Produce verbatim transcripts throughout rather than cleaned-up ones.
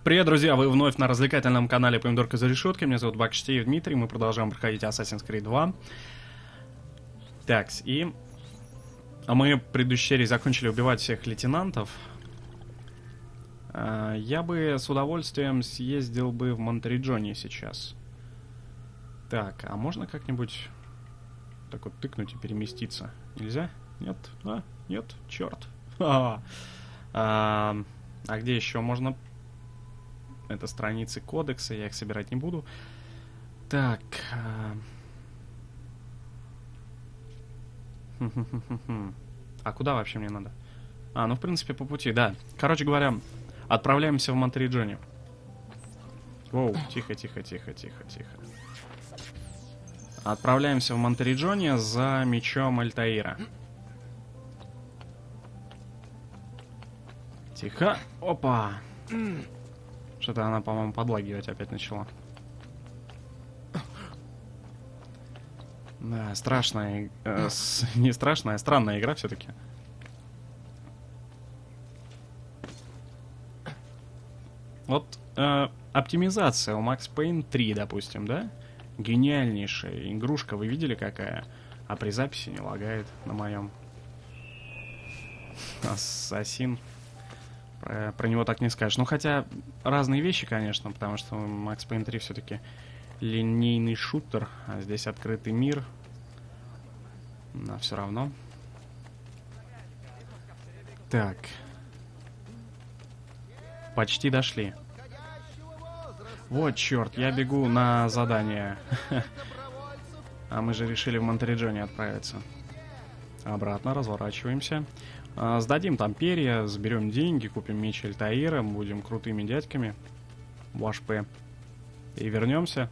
Привет, друзья! Вы вновь на развлекательном канале Помидорка за решеткой. Меня зовут Бакштеев Дмитрий. Мы продолжаем проходить Assassin's Creed два. Так, и... А мы в предыдущей серии закончили убивать всех лейтенантов. Я бы с удовольствием съездил бы в Монтериджоне сейчас. Так, а можно как-нибудь так вот тыкнуть и переместиться? Нельзя? Нет? А? Нет? Черт. А, а, а где еще можно... Это страницы кодекса, я их собирать не буду. Так. А куда вообще мне надо? А, ну в принципе по пути, да. Короче говоря, отправляемся в Монтериджоне. Воу, тихо, тихо, тихо, тихо, тихо. Отправляемся в Монтериджоне за мечом Альтаира. Тихо. Опа. Что-то она, по-моему, подлагивать опять начала. Да, страшная... Э, с, не страшная, а странная игра все-таки. Вот э, оптимизация у Max Payne три, допустим, да? Гениальнейшая игрушка, вы видели какая? А при записи не лагает на моем. Ассасин. Про, про него так не скажешь. Ну, хотя разные вещи, конечно, потому что Max Payne три все-таки линейный шутер, а здесь открытый мир. Но все равно. Так. Почти дошли. Вот, черт, я бегу на задание. А мы же решили в Монтериджоне отправиться. Обратно, разворачиваемся. Сдадим там перья, заберем деньги, купим меч Альтаира, будем крутыми дядьками в аш пи. И вернемся.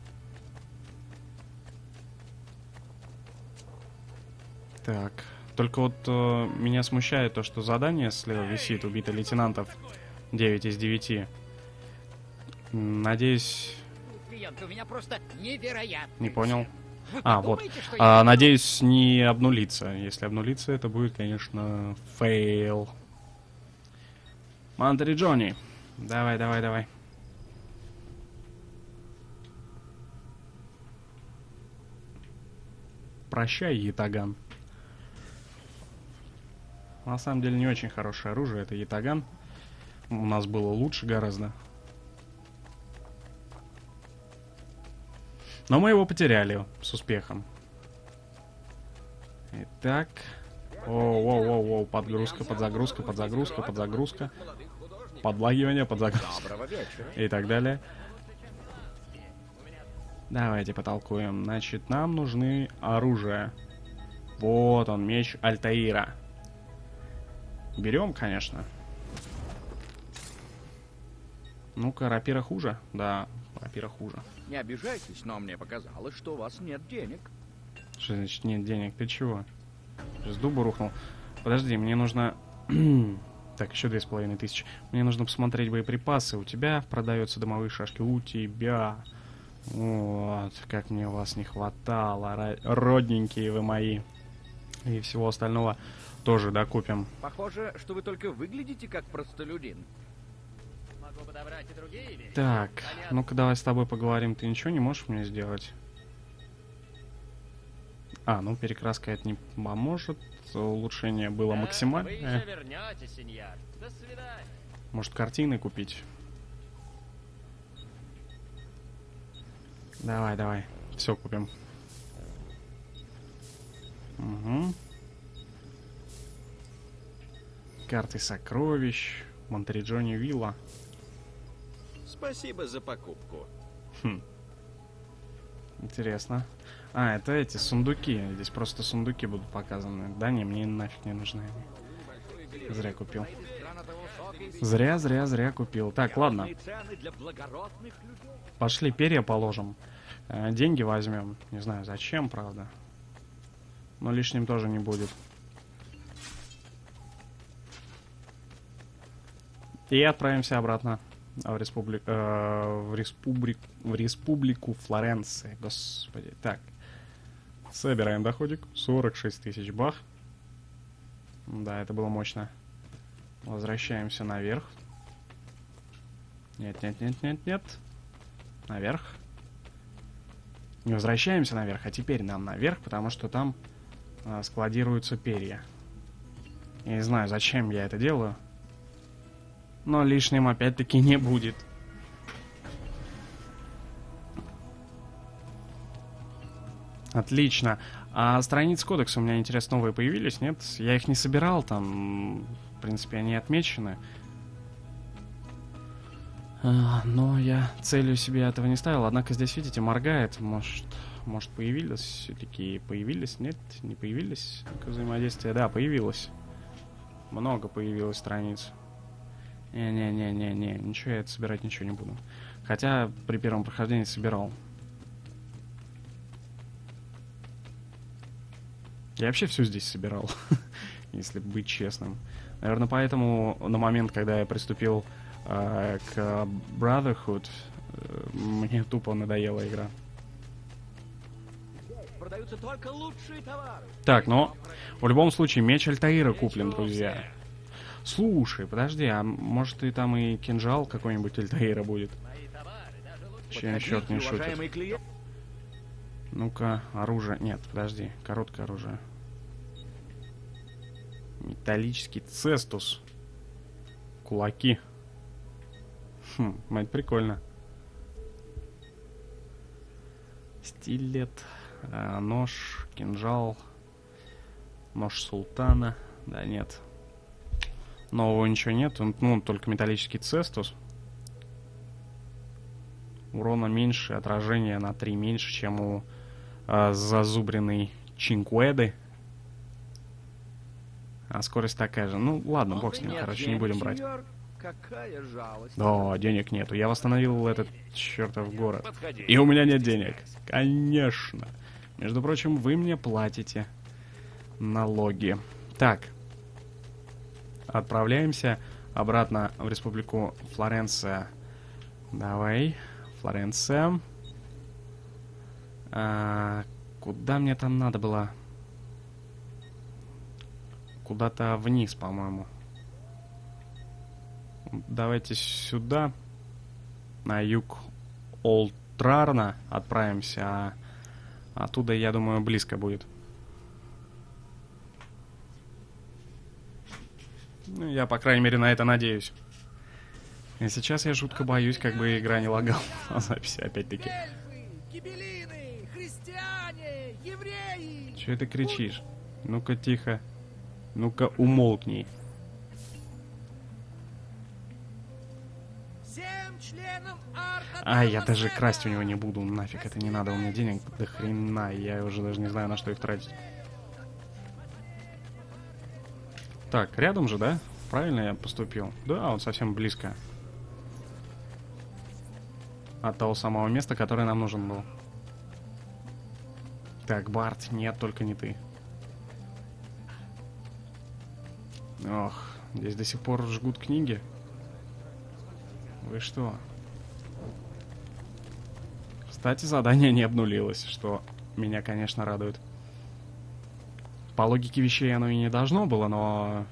Так, только вот э, меня смущает то, что задание слева висит, убито лейтенантов девять из девяти. Надеюсь... У меня просто невероятно. Не понял. А, вот. А, надеюсь, не обнулится. Если обнулится, это будет, конечно, фейл. Монтериджоне. Давай, давай, давай. Прощай, ятаган. На самом деле, не очень хорошее оружие. Это ятаган. У нас было лучше гораздо. Но мы его потеряли с успехом. Итак. Оу-оу-оу-оу, подгрузка, подзагрузка, подзагрузка, подзагрузка. Подлагивание, подзагрузка. И так далее. Давайте потолкуем. Значит, нам нужны оружие. Вот он, меч Альтаира. Берем, конечно. Ну-ка, рапира хуже? Да, рапира хуже. Не обижайтесь, но мне показалось, что у вас нет денег. Что значит нет денег? Ты чего? С дуба рухнул. Подожди, мне нужно... Так, еще две с половиной тысячи. Мне нужно посмотреть боеприпасы. У тебя продаются дымовые шашки. У тебя. Вот. Как мне вас не хватало. Родненькие вы мои. И всего остального тоже докупим. Похоже, что вы только выглядите как простолюдин. Так, ну-ка давай с тобой поговорим. Ты ничего не можешь мне сделать? А, ну перекраска это не поможет. Улучшение было максимальное. Может картины купить? Давай, давай. Все купим. Угу. Карты сокровищ. Монтериджоне вилла. Спасибо за покупку. Хм. Интересно. А, это эти сундуки. Здесь просто сундуки будут показаны. Да не, мне нафиг не нужны они. Зря купил. Зря, зря, зря купил. Так, ладно. Пошли, перья положим. Э, деньги возьмем. Не знаю, зачем, правда. Но лишним тоже не будет. И отправимся обратно. В, республи... э, в, республи... в республику Флоренция. Господи. Так. Собираем доходик. сорок шесть тысяч бах. Да, это было мощно. Возвращаемся наверх. Нет, нет, нет, нет, нет. Наверх. Не возвращаемся наверх, а теперь нам наверх, потому что там а, складируются перья. Я не знаю, зачем я это делаю. Но лишним опять-таки не будет. Отлично. А страницы кодекса у меня, интересно, новые появились, нет? Я их не собирал, там, в принципе, они отмечены. А, но я целью себе этого не ставил. Однако здесь, видите, моргает. Может, может появились все-таки? Появились? Нет, не появились. Взаимодействие, да, появилось. Много появилось страниц. Не-не-не-не-не, ничего я это собирать ничего не буду. Хотя при первом прохождении собирал. Я вообще все здесь собирал, если быть честным. Наверное, поэтому на момент, когда я приступил э, к Brotherhood, э, мне тупо надоела игра. Продаются только лучшие товары. Так, но в любом случае меч Альтаира куплен, друзья. Слушай, подожди, а может и там и кинжал какой-нибудь Альтаира будет? Чем черт не шутит. Ну-ка, оружие... Нет, подожди, короткое оружие. Металлический цестус. Кулаки. Хм, это прикольно. Стилет, э, нож, кинжал, нож султана. Да нет. Нового ничего нет, ну, только металлический цестус. Урона меньше, отражение на три меньше, чем у э, зазубренной Чинкуэды. А скорость такая же. Ну, ладно, бог с ним, короче, не будем брать. Какая жалость. Да, денег нету. Я восстановил этот чертов город. И у меня нет денег. Конечно. Между прочим, вы мне платите налоги. Так. Отправляемся обратно в республику Флоренция. Давай. Флоренция. А, куда мне там надо было? Куда-то вниз, по-моему. Давайте сюда. На юг Олтрарна отправимся. А оттуда, я думаю, близко будет. Ну, я, по крайней мере, на это надеюсь. И сейчас я жутко боюсь, как бы игра не лагала на записи, опять-таки. Гибеллины, христиане, евреи. Че ты кричишь? Ну-ка, тихо. Ну-ка, умолкни. Всем членам арка. А, я даже красть у него не буду. Нафиг это не надо, у меня денег до хрена. Я уже даже не знаю, на что их тратить. Так, рядом же, да? Правильно я поступил? Да, он совсем близко. От того самого места, которое нам нужен был. Так, Барт, нет, только не ты. Ох, здесь до сих пор жгут книги. Вы что? Кстати, задание не обнулилось, что меня, конечно, радует. По логике вещей оно и не должно было, но...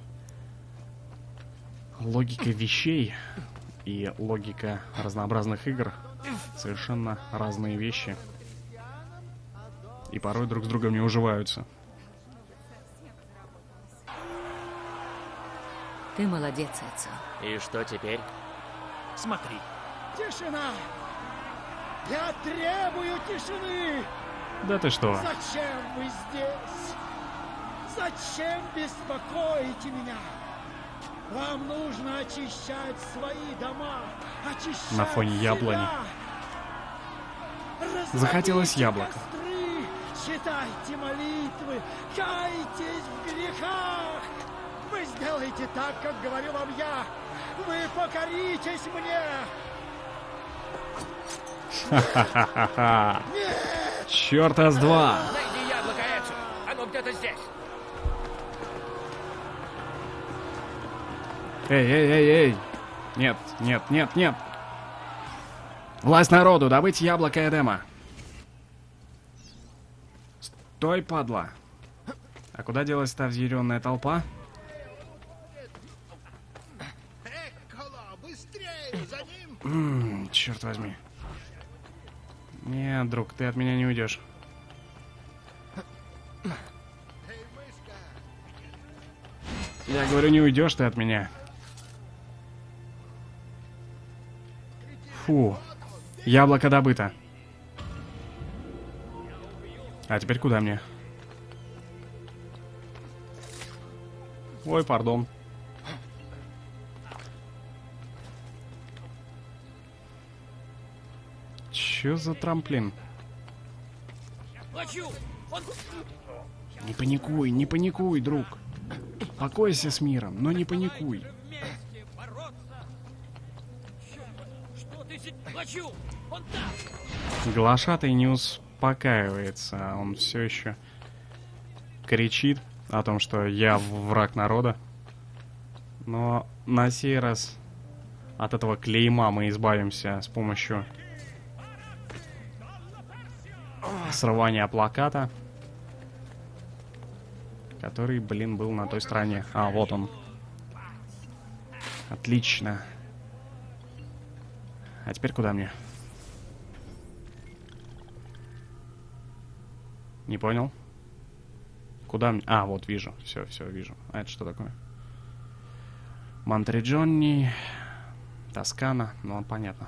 Логика вещей и логика разнообразных игр совершенно разные вещи. И порой друг с другом не уживаются. Ты молодец, Эцио. И что теперь? Смотри. Тишина! Я требую тишины! Да ты что? Зачем вы здесь? Зачем беспокоите меня? Вам нужно очищать свои дома, очищать На фоне яблони. себя. Захотелось Разводите яблоко. костры, читайте молитвы, кайтесь в грехах. Вы сделаете так, как говорю вам я. Вы покоритесь мне. Ха-ха-ха-ха. Чёрта с два. Найди яблоко, Эцио! Оно где-то здесь! Эй, эй, эй, эй. Нет, нет, нет, нет. Власть народу, добыть яблоко Эдема. Стой, падла. А куда делась та взъяренная толпа? Эккола, быстрее, за ним. М-м, черт возьми. Нет, друг, ты от меня не уйдешь. Я говорю, не уйдешь ты от меня. Фу. Яблоко добыто. А теперь куда мне? Ой, пардон. Чё за трамплин? Лачу! Он... Не паникуй, не паникуй, друг. Покойся с миром, но не паникуй. Вместе бороться! Что ты сейчас... Лачу! Он там! Глашатай не успокаивается. Он все еще кричит о том, что я враг народа. Но на сей раз от этого клейма мы избавимся с помощью срывания плаката, который, блин, был на той стороне. А, вот он. Отлично. А теперь куда мне? Не понял? Куда мне? А, вот вижу. Все, все, вижу. А это что такое? Монтриджони, Тоскана. Ну, понятно.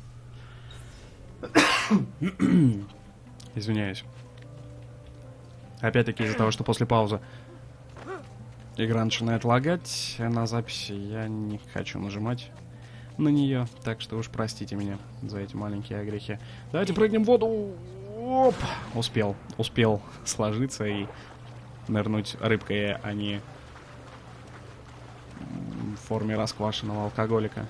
Извиняюсь. Опять-таки из-за того, что после паузы игра начинает лагать на записи, я не хочу нажимать на нее. Так что уж простите меня за эти маленькие огрехи. Давайте прыгнем в воду. Оп! Успел. Успел сложиться и нырнуть рыбкой, а не в форме расквашенного алкоголика.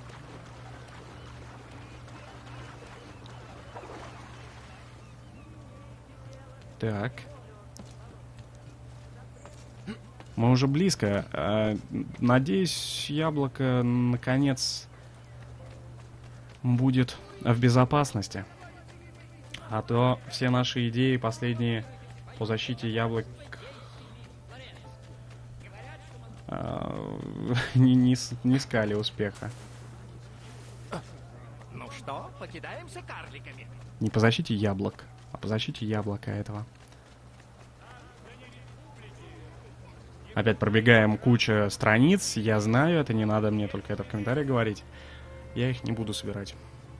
Так. Мы уже близко. Надеюсь, яблоко наконец будет в безопасности. А то все наши идеи последние по защите яблок не, не, не искали успеха. Ну что, покидаемся карликами? Не по защите яблок, а по защите яблока этого. Опять пробегаем куча страниц. Я знаю, это не надо мне только это в комментариях говорить. Я их не буду собирать.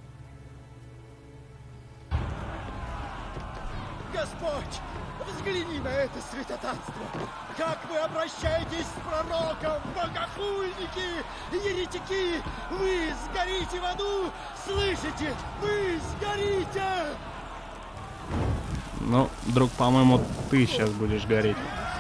Господь, взгляни на это святотатство! Как вы обращаетесь с пророком, богохульники, еретики! Вы сгорите в аду! Слышите? Вы сгорите! Ну, друг, по-моему, ты сейчас будешь гореть.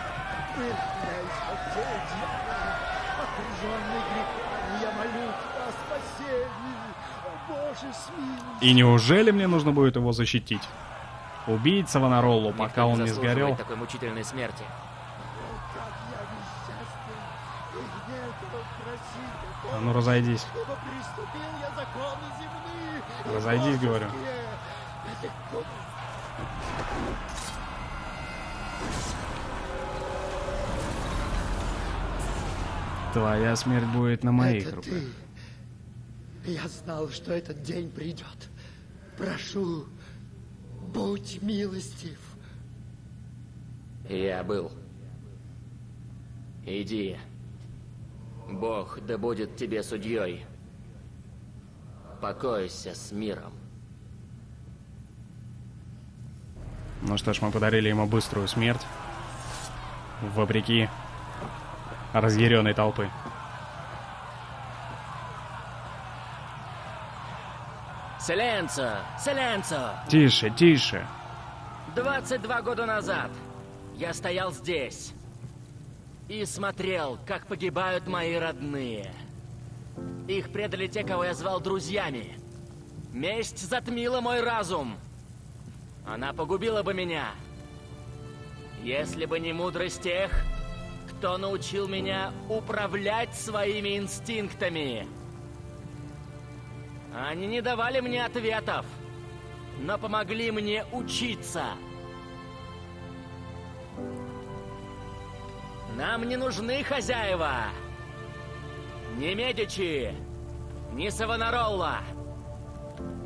Окруженный грехами, я молю тебя о спасении. Боже, смилуйся. И неужели мне нужно будет его защитить? Убить Савонаролу, пока Никто он не заслуживает сгорел. такой мучительной смерти. Как я несчастен, и мне этого просить. А ну разойдись. Ибо приступил я законы земные. и Разойдись, говорю. божеские. Твоя смерть будет на моих Это руках. ты. Я знал, что этот день придет. Прошу, будь милостив. Я был. Иди. Бог да будет тебе судьей. Покойся с миром. Ну что ж, мы подарили ему быструю смерть. Вопреки разъяренной толпы. Селенцо! Селенцо! Тише, тише. двадцать два года назад я стоял здесь и смотрел, как погибают мои родные. Их предали те, кого я звал друзьями. Месть затмила мой разум. Она погубила бы меня, если бы не мудрость тех, кто научил меня управлять своими инстинктами. Они не давали мне ответов, но помогли мне учиться. Нам не нужны хозяева. Ни Медичи, ни Савонаролла.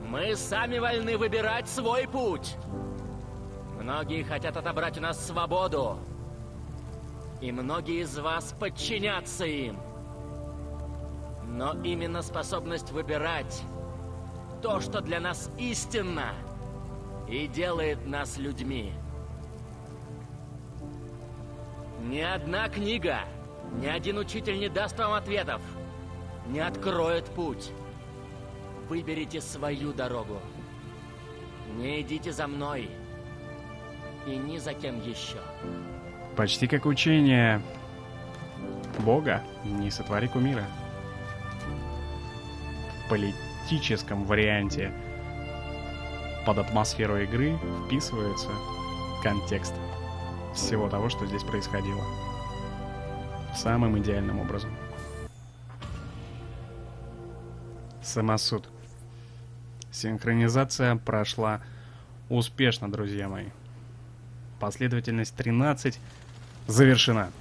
Мы сами вольны выбирать свой путь. Многие хотят отобрать у нас свободу. И многие из вас подчинятся им. Но именно способность выбирать то, что для нас истинно, и делает нас людьми. Ни одна книга, ни один учитель не даст вам ответов, не откроет путь. Выберите свою дорогу. Не идите за мной и ни за кем еще. Почти как учение Бога, не сотвори кумира. В политическом варианте под атмосферу игры вписывается контекст всего того, что здесь происходило. Самым идеальным образом. Самосуд. Синхронизация прошла успешно, друзья мои. Последовательность тринадцать завершена.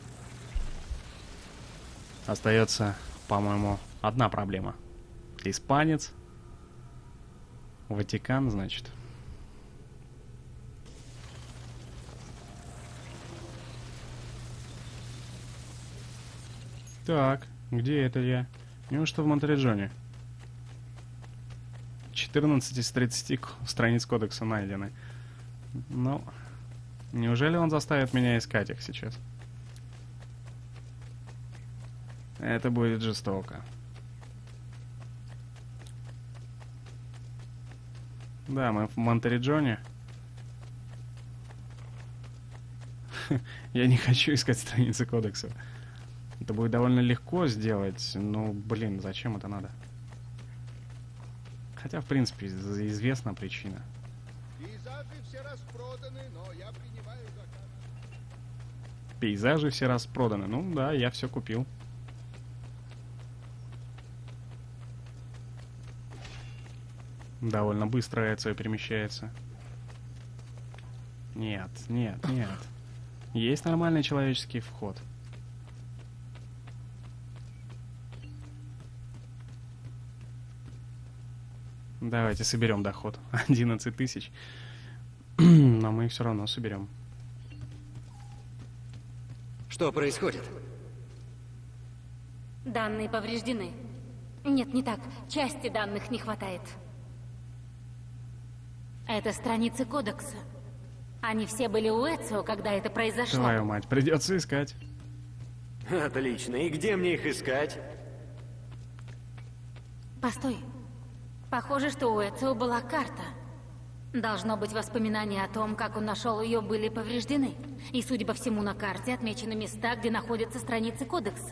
Остается, по-моему, одна проблема. Испанец. Ватикан, значит. Так, где это я? Неужто в Монтериджоне? четырнадцать из тридцати страниц кодекса найдены. Ну, неужели он заставит меня искать их сейчас? Это будет жестоко. Да, мы в Монтериджоне. Я не хочу искать страницы кодекса. Это будет довольно легко сделать, но, блин, зачем это надо? Хотя, в принципе, известна причина. Пейзажи все распроданы, но я принимаю заказ. Пейзажи все распроданы. Ну да, я все купил. Довольно быстро Эцио перемещается. Нет, нет, нет. Есть нормальный человеческий вход. Давайте соберем доход. одиннадцать тысяч. Но мы их все равно соберем. Что происходит? Данные повреждены. Нет, не так. Части данных не хватает. Это страницы кодекса. Они все были у Эцио, когда это произошло. Твою мать, придется искать. Отлично. И где мне их искать? Постой. Похоже, что у Эцио была карта. Должно быть, воспоминания о том, как он нашел ее, были повреждены. И, судя по всему, на карте отмечены места, где находятся страницы кодекса.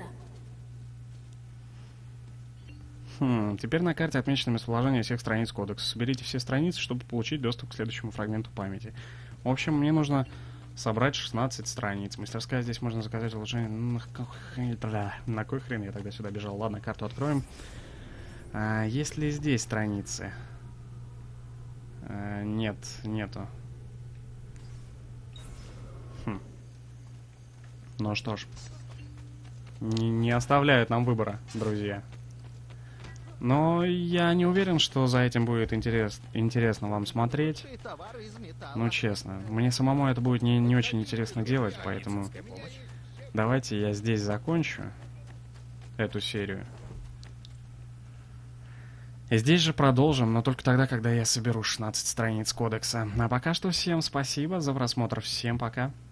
Хм, теперь на карте отмечено местоположение всех страниц кодекса. Соберите все страницы, чтобы получить доступ к следующему фрагменту памяти. В общем, мне нужно собрать шестнадцать страниц. Мастерская здесь можно заказать улучшение. На кой хрен я тогда сюда бежал? Ладно, карту откроем. А, есть ли здесь страницы? А, нет, нету. Хм. Ну что ж. Не, не оставляют нам выбора, друзья. Но я не уверен, что за этим будет интерес, интересно вам смотреть. Ну, честно. Мне самому это будет не, не очень интересно делать, поэтому давайте я здесь закончу эту серию. И здесь же продолжим, но только тогда, когда я соберу шестнадцать страниц кодекса. А пока что всем спасибо за просмотр. Всем пока.